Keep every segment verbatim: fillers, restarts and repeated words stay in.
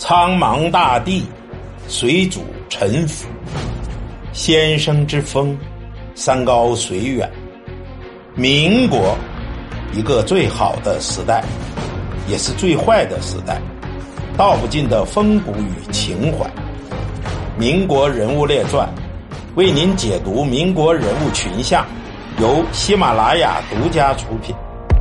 苍茫大地，水主沉浮，先生之风，山高水远。民国，一个最好的时代，也是最坏的时代，道不尽的风骨与情怀。民国人物列传，为您解读民国人物群像，由喜马拉雅独家出品。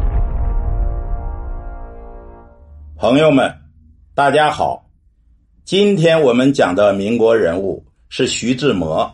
朋友们，大家好，今天我们讲的民国人物是徐志摩。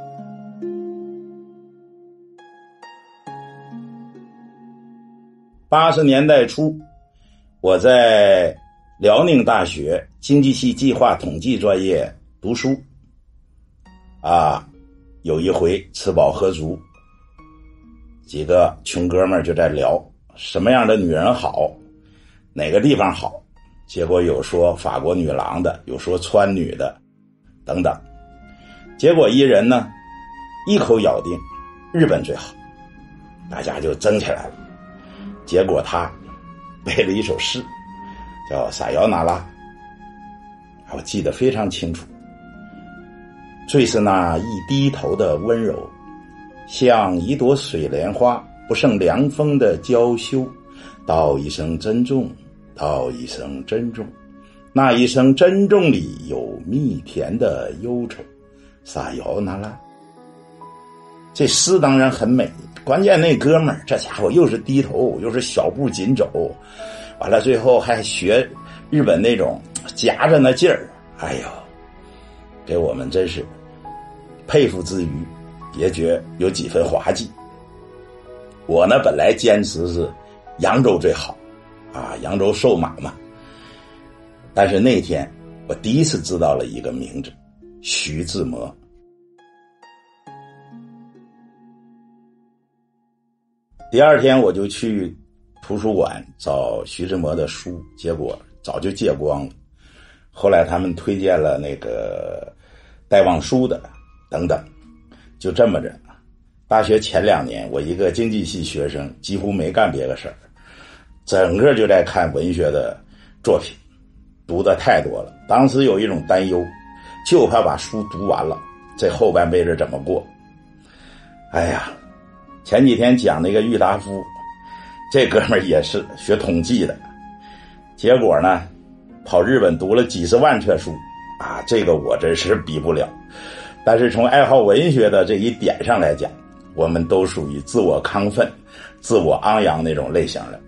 八十年代初，我在辽宁大学经济系计划统计专业读书。啊，有一回吃饱喝足，几个穷哥们儿就在聊什么样的女人好，哪个地方好，结果有说法国女郎的，有说川女的等等。结果一人呢一口咬定日本最好，大家就争起来了。结果他背了一首诗叫《撒摇那拉》，我记得非常清楚。最是那一低头的温柔，像一朵水莲花不胜凉风的娇羞，道一声珍重，道一声珍重，那一声珍重里有蜜甜的忧愁，撒摇那拉。这诗当然很美，关键那哥们儿这家伙又是低头又是小步紧走，完了最后还学日本那种夹着那劲儿，哎呦，给我们真是佩服之余也觉有几分滑稽。我呢本来坚持是扬州最好啊，扬州瘦马嘛。但是那天我第一次知道了一个名字，徐志摩。第二天我就去图书馆找徐志摩的书，结果早就借光了。后来他们推荐了那个戴望舒的等等，就这么着。大学前两年我一个经济系学生几乎没干别的事儿，整个就在看文学的作品，读的太多了。当时有一种担忧，就怕把书读完了这后半辈子怎么过。哎呀，前几天讲那个郁达夫，这哥们儿也是学统计的，结果呢跑日本读了几十万册书啊，这个我真是比不了。但是从爱好文学的这一点上来讲，我们都属于自我亢奋自我昂扬那种类型的。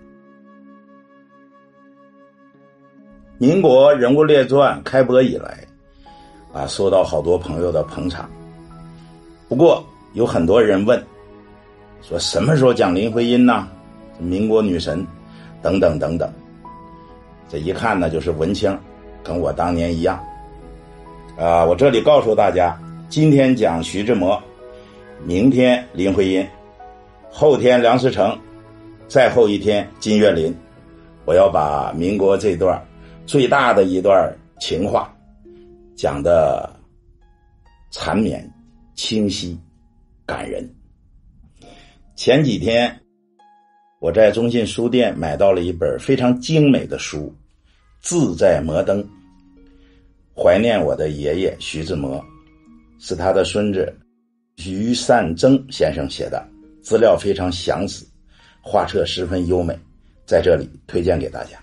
民国人物列传开播以来啊，受到好多朋友的捧场。不过有很多人问说什么时候讲林徽因呢？民国女神等等等等。这一看呢就是文青，跟我当年一样啊。我这里告诉大家，今天讲徐志摩，明天林徽因，后天梁思成，再后一天金岳霖。我要把民国这段最大的一段情话讲得缠绵清晰感人。前几天我在中信书店买到了一本非常精美的书，志在摩登，怀念我的爷爷徐志摩，是他的孙子徐善增先生写的，资料非常详实，画册十分优美，在这里推荐给大家。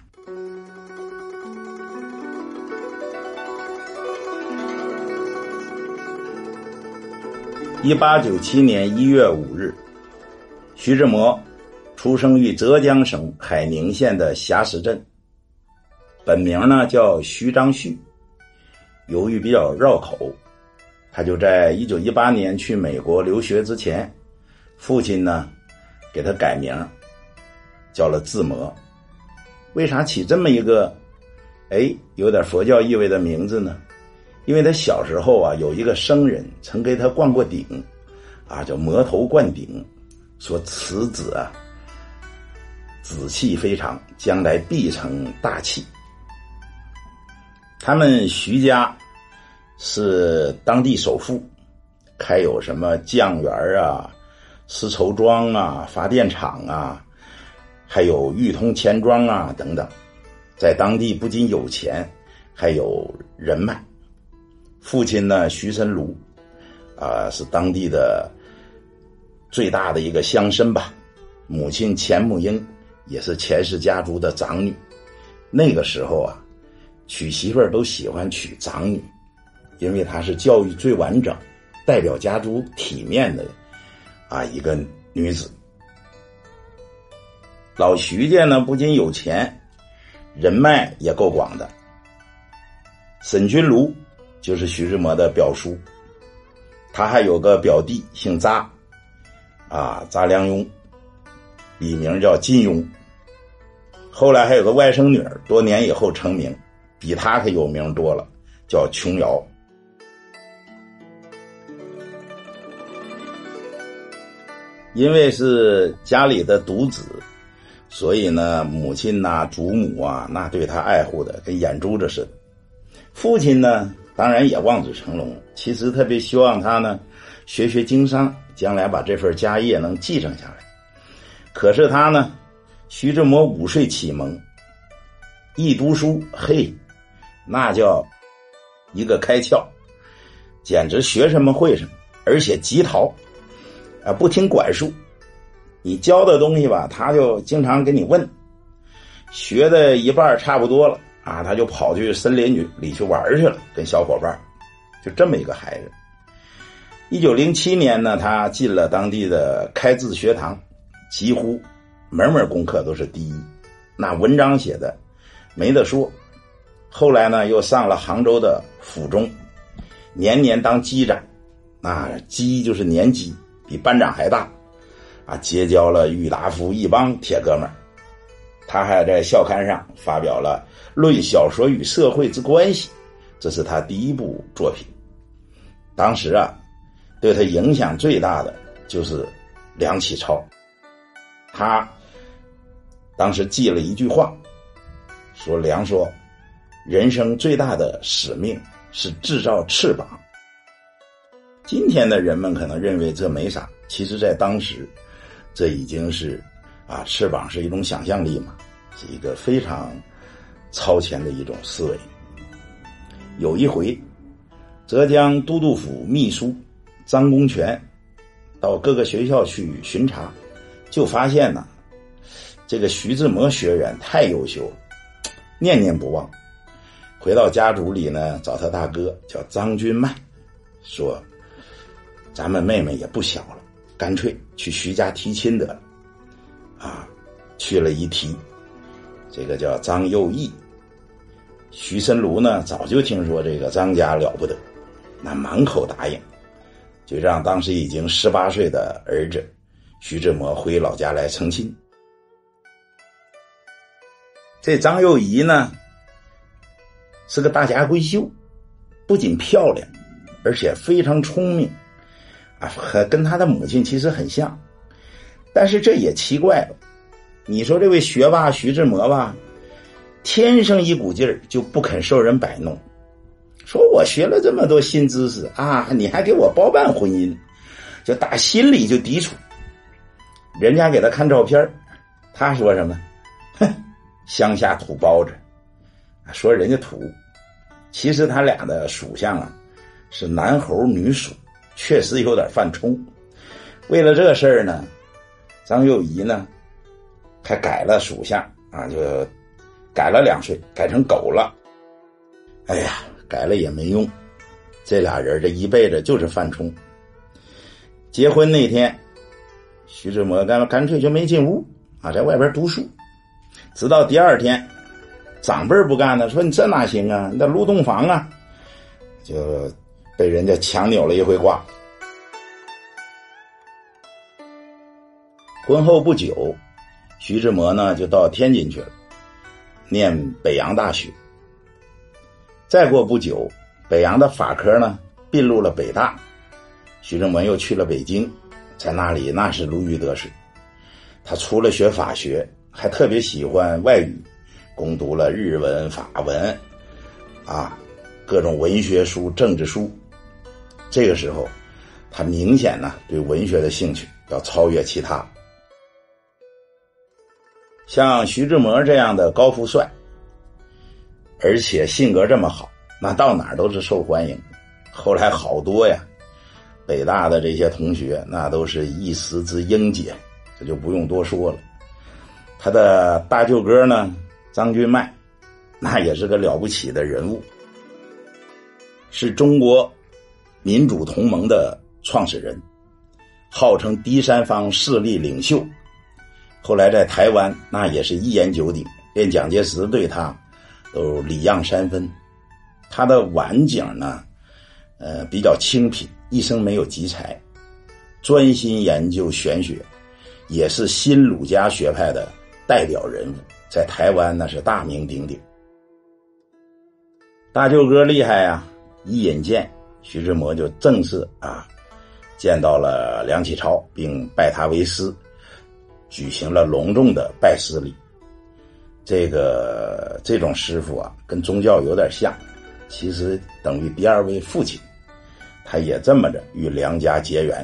一八九七年一月五日，徐志摩出生于浙江省海宁县的霞石镇，本名呢叫徐章旭。由于比较绕口，他就在一九一八年去美国留学之前，父亲呢给他改名叫了志摩。为啥起这么一个哎有点佛教意味的名字呢？因为他小时候啊有一个僧人曾给他灌过顶啊，叫魔头灌顶，说此子啊子气非常，将来必成大器。他们徐家是当地首富，开有什么酱园啊、丝绸庄啊、发电厂啊，还有裕通钱庄啊等等，在当地不仅有钱， 还有人脉。父亲呢，徐申庐啊，是当地的最大的一个乡绅吧。母亲钱穆英也是钱氏家族的长女。那个时候啊，娶媳妇儿都喜欢娶长女，因为她是教育最完整，代表家族体面的啊一个女子。老徐家呢，不仅有钱，人脉也够广的。沈君庐就是徐志摩的表叔，他还有个表弟姓查，啊，查良镛，笔名叫金庸。后来还有个外甥女儿，多年以后成名，比他可有名多了，叫琼瑶。因为是家里的独子，所以呢，母亲呐、祖母啊，那对他爱护的跟眼珠子似的。父亲呢，当然也望子成龙，其实特别希望他呢学学经商，将来把这份家业能继承下来。可是他呢，徐志摩五岁启蒙，一读书，嘿，那叫一个开窍，简直学什么会什么，而且极淘啊，不听管束。你教的东西吧，他就经常跟你问，学的一半差不多了啊，他就跑去森林里去玩去了，跟小伙伴，就这么一个孩子。一九零七年呢，他进了当地的开智学堂，几乎门门功课都是第一，那文章写的没得说。后来呢，又上了杭州的府中，年年当机长，那机就是年级，比班长还大啊，结交了郁达夫一帮铁哥们儿。他还在校刊上发表了《论小说与社会之关系》，这是他第一部作品。当时啊，对他影响最大的就是梁启超。他当时记了一句话，说梁说，人生最大的使命是制造翅膀。今天的人们可能认为这没啥，其实在当时这已经是啊，翅膀是一种想象力嘛，是一个非常超前的一种思维。有一回，浙江都督府秘书张公权到各个学校去巡查，就发现呢，这个徐志摩学员太优秀了，念念不忘。回到家族里呢，找他大哥叫张君迈，说咱们妹妹也不小了，干脆去徐家提亲得了。啊，去了一提，这个叫张幼义。徐申庐呢，早就听说这个张家了不得，那满口答应，就让当时已经十八岁的儿子徐志摩回老家来成亲。这张幼仪呢，是个大家闺秀，不仅漂亮，而且非常聪明啊，和跟她的母亲其实很像。但是这也奇怪了，你说这位学霸徐志摩吧，天生一股劲儿，就不肯受人摆弄，说我学了这么多新知识啊，你还给我包办婚姻，就打心里就抵触。人家给他看照片，他说什么？哼，乡下土包子，说人家土。其实他俩的属相啊是男猴女鼠，确实有点犯冲。为了这事儿呢，张幼仪呢还改了属相啊，就改了两岁，改成狗了。哎呀，改了也没用，这俩人这一辈子就是犯冲。结婚那天，徐志摩干干脆就没进屋啊，在外边读书。直到第二天，长辈不干了，说你这哪行啊，你得入洞房啊，就被人家强扭了一回瓜。婚后不久，徐志摩呢就到天津去了，念北洋大学。再过不久，北洋的法科呢并入了北大，徐志摩又去了北京，在那里那是如鱼得水。他除了学法学，还特别喜欢外语，攻读了日文、法文啊，各种文学书、政治书。这个时候他明显呢对文学的兴趣要超越其他。像徐志摩这样的高富帅， 而且性格这么好，那到哪儿都是受欢迎的。后来好多呀，北大的这些同学那都是一时之英杰，这就不用多说了。他的大舅哥呢，张君迈，那也是个了不起的人物，是中国民主同盟的创始人，号称第三方势力领袖。后来在台湾那也是一言九鼎，连蒋介石对他都礼让三分。他的晚景呢呃，比较清贫，一生没有集才，专心研究玄学，也是新儒家学派的代表人物，在台湾那是大名鼎鼎。大舅哥厉害啊，一引荐，徐志摩就正式啊见到了梁启超，并拜他为师，举行了隆重的拜师礼。这个这种师傅啊，跟宗教有点像，其实等于第二位父亲。他也这么着与梁家结缘。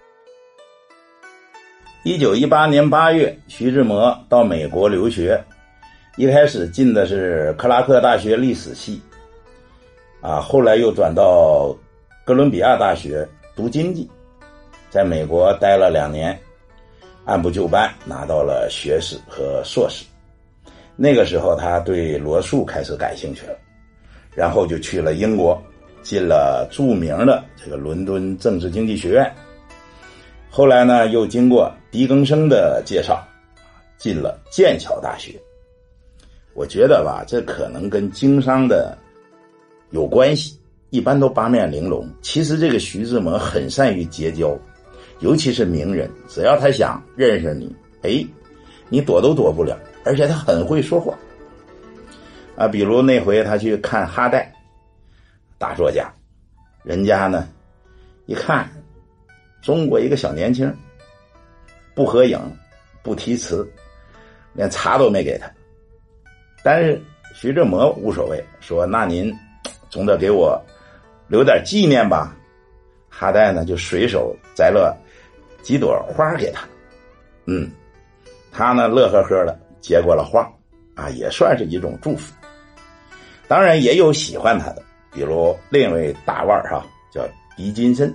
一九一八年八月，徐志摩到美国留学，一开始进的是克拉克大学历史系，啊，后来又转到哥伦比亚大学读经济，在美国待了两年，按部就班拿到了学士和硕士。那个时候他对罗素开始感兴趣了，然后就去了英国，进了著名的这个伦敦政治经济学院。后来呢，又经过狄更生的介绍，进了剑桥大学。我觉得吧，这可能跟经商的有关系，一般都八面玲珑。其实这个徐志摩很善于结交，尤其是名人，只要他想认识你，哎，你躲都躲不了，而且他很会说话。啊，比如那回他去看哈代，大作家，人家呢一看中国一个小年轻，不合影，不题词，连茶都没给他。但是徐志摩无所谓，说那您总得给我留点纪念吧。哈代呢就随手摘了几朵花给他，嗯，他呢乐呵呵的接过了花，啊，也算是一种祝福。当然也有喜欢他的，比如另一位大腕哈，叫狄金森。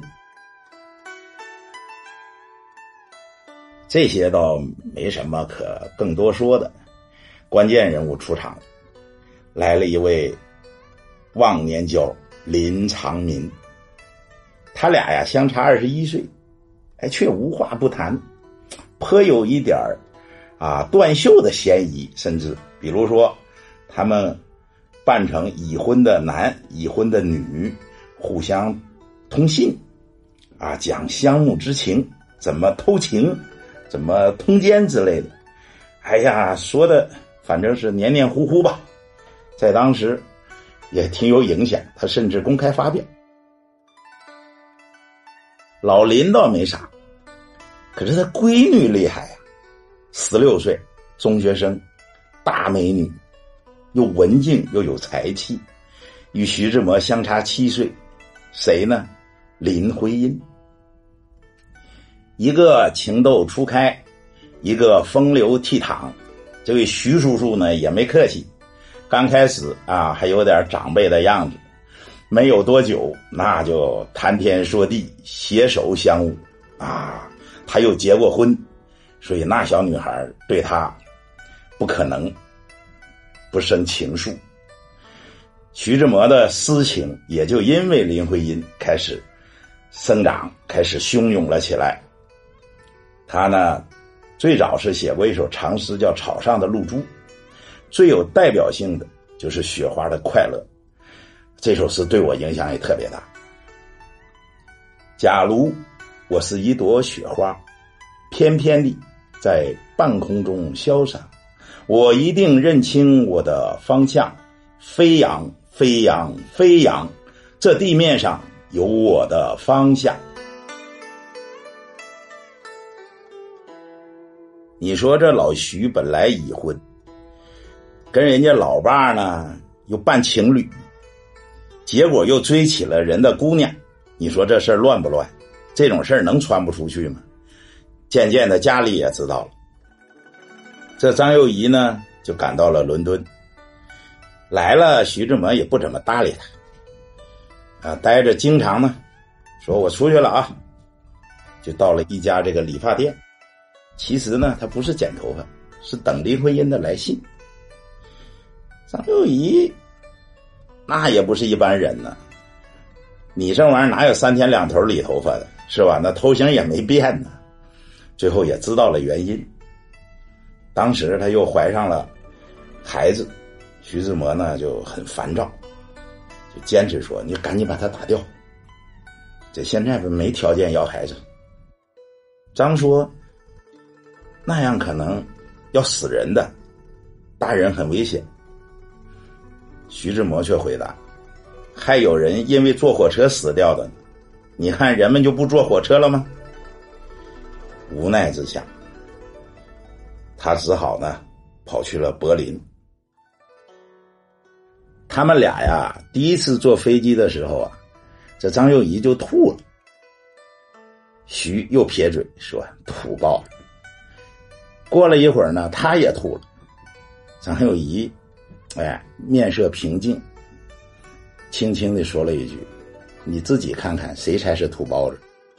这些倒没什么可更多说的。关键人物出场，来了一位忘年交林长民。他俩呀相差二十一岁，哎，却无话不谈，颇有一点啊断袖的嫌疑。甚至比如说他们扮成已婚的男已婚的女，互相通信啊，讲相慕之情，怎么偷情，怎么通奸之类的。哎呀，说的反正是黏黏糊糊吧，在当时也挺有影响，他甚至公开发表。老林倒没啥，可是他闺女厉害呀，十六岁中学生，大美女，又文静又有才气，与徐志摩相差七岁。谁呢？林徽因。一个情窦初开，一个风流倜傥。这位徐叔叔呢也没客气，刚开始啊还有点长辈的样子，没有多久那就谈天说地，携手相舞啊。他又结过婚，所以那小女孩对他不可能不生情愫。徐志摩的诗情也就因为林徽因开始生长，开始汹涌了起来。他呢最早是写过一首长诗叫《草上的露珠》，最有代表性的就是雪花的快乐。这首诗对我影响也特别大。假如我是一朵雪花，翩翩地在半空中潇洒，我一定认清我的方向，飞扬飞扬飞扬，这地面上有我的方向。你说这老徐本来已婚，跟人家老爸呢又扮情侣，结果又追起了人的姑娘，你说这事儿乱不乱？这种事儿能传不出去吗？渐渐的家里也知道了，这张幼仪呢就赶到了伦敦， 来了，徐志摩也不怎么搭理他，啊，待着经常呢，说我出去了啊，就到了一家这个理发店。其实呢，他不是剪头发，是等林徽因的来信。张幼仪那也不是一般人呢，你这玩意儿哪有三天两头理头发的，是吧？那头型也没变呢。最后也知道了原因，当时他又怀上了孩子，徐志摩呢就很烦躁，就坚持说你赶紧把他打掉，这现在没条件要孩子。张说那样可能要死人的，大人很危险。徐志摩却回答，还有人因为坐火车死掉的，你看人们就不坐火车了吗？无奈之下，他只好呢跑去了柏林。他们俩呀第一次坐飞机的时候啊，这张幼仪就吐了。徐又撇嘴说土包。过了一会儿呢，他也吐了。张幼仪哎面色平静，轻轻地说了一句，你自己看看谁才是土包子。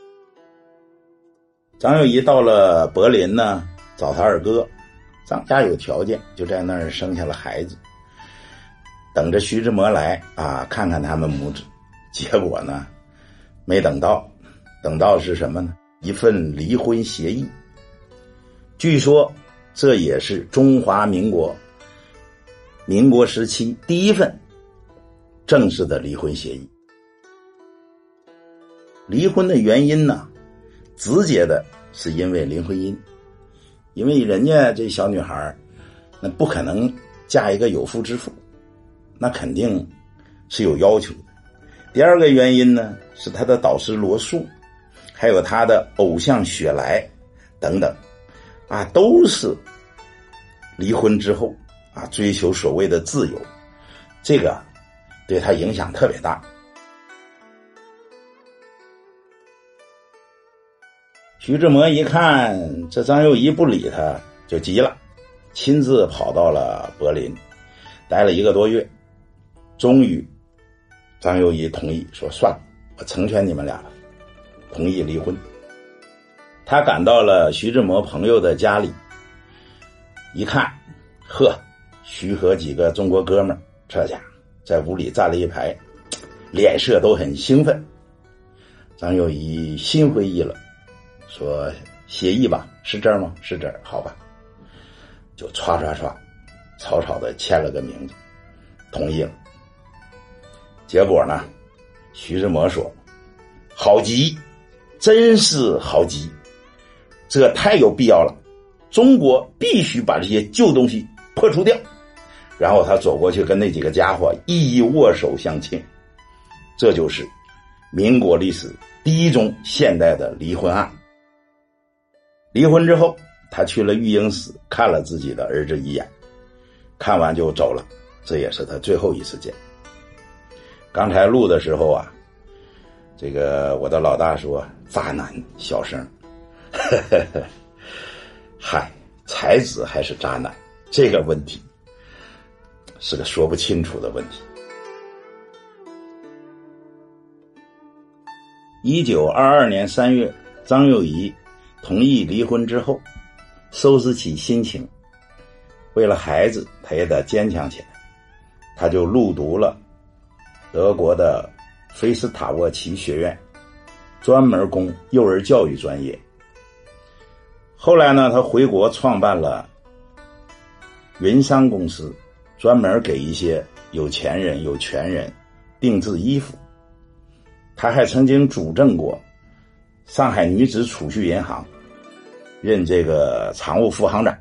张幼仪到了柏林呢，找他二哥，张家有条件，就在那儿生下了孩子，等着徐志摩来啊，看看他们母子。结果呢，没等到，等到是什么呢？一份离婚协议。据说这也是中华民国民国时期第一份正式的离婚协议。离婚的原因呢，直接的是因为林徽因，因为人家这小女孩那不可能嫁一个有妇之夫，那肯定是有要求的。第二个原因呢，是她的导师罗素，还有她的偶像雪莱等等啊，都是离婚之后啊追求所谓的自由，这个对她影响特别大。徐志摩一看这张幼仪不理他，就急了，亲自跑到了柏林，待了一个多月。终于张幼仪同意说算了，我成全你们俩了，同意离婚。他赶到了徐志摩朋友的家里，一看呵，徐和几个中国哥们儿这家在屋里站了一排，脸色都很兴奋。张幼仪心灰意冷，说协议吧，是这儿吗？是这儿，好吧，就唰唰唰草草的签了个名字，同意了。结果呢，徐志摩说好极，真是好极，这太有必要了，中国必须把这些旧东西破除掉。然后他走过去跟那几个家伙一一握手相庆。这就是民国历史第一宗现代的离婚案。离婚之后，他去了育婴室看了自己的儿子一眼，看完就走了，这也是他最后一次见。刚才录的时候啊，这个我的老大说渣男小声，呵呵呵，嗨，才子还是渣男，这个问题是个说不清楚的问题。一九二二年三月，张幼仪同意离婚之后，收拾起心情，为了孩子，他也得坚强起来。他就入读了德国的菲斯塔沃奇学院，专门攻幼儿教育专业。后来呢，他回国创办了云商公司，专门给一些有钱人、有权人定制衣服。他还曾经主政过上海女子储蓄银行，任这个常务副行长。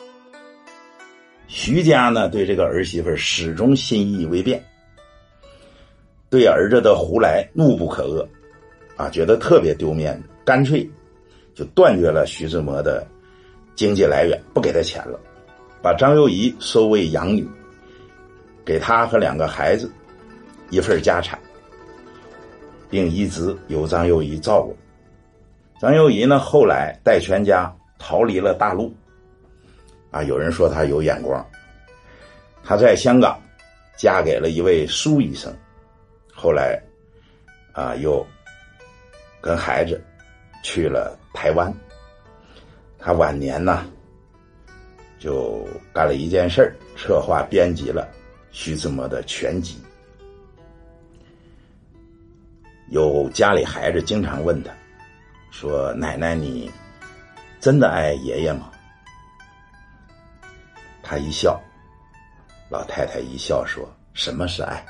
徐家呢，对这个儿媳妇始终心意未变，对儿子的胡来怒不可遏啊，觉得特别丢面子，干脆就断绝了徐志摩的经济来源，不给他钱了，把张幼仪收为养女，给他和两个孩子一份家产，并一直由张幼仪照顾。张幼仪呢，后来带全家逃离了大陆啊，有人说他有眼光。他在香港嫁给了一位苏医生，后来啊又跟孩子去了台湾。他晚年呢就干了一件事儿，策划编辑了徐志摩的全集。有家里孩子经常问他说，奶奶你真的爱爷爷吗？他一笑，老太太一笑说，什么是爱？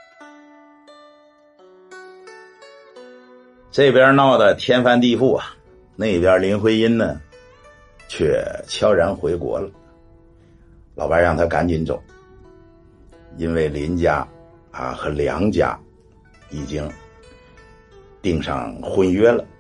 这边闹得天翻地覆啊，那边林徽因呢却悄然回国了。老伴让他赶紧走，因为林家啊和梁家已经订上婚约了。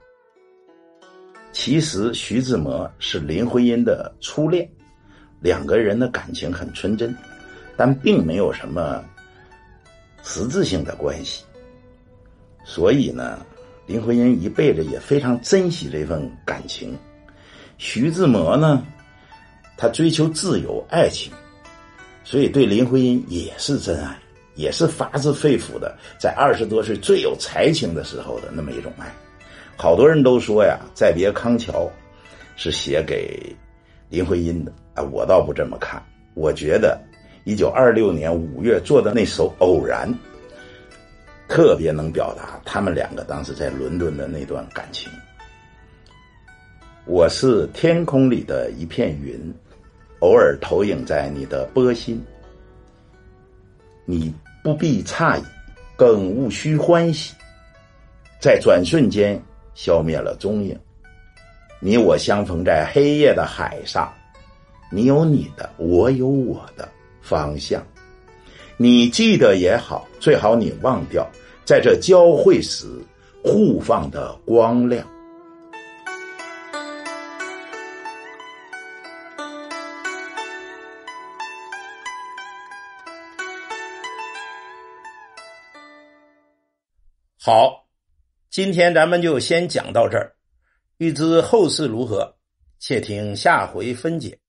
其实徐志摩是林徽因的初恋，两个人的感情很纯真，但并没有什么实质性的关系。所以呢，林徽因一辈子也非常珍惜这份感情。徐志摩呢，他追求自由爱情，所以对林徽因也是真爱，也是发自肺腑的，在二十多岁最有才情的时候的那么一种爱。好多人都说呀，《再别康桥》是写给林徽因的啊，我倒不这么看。我觉得一九二六年五月做的那首《偶然》特别能表达他们两个当时在伦敦的那段感情。我是天空里的一片云，偶尔投影在你的波心，你不必诧异，更无需欢喜，在转瞬间消灭了踪影。你我相逢在黑夜的海上，你有你的，我有我的方向。你记得也好，最好你忘掉，在这交汇时互放的光亮。好，今天咱们就先讲到这儿，欲知后事如何，且听下回分解。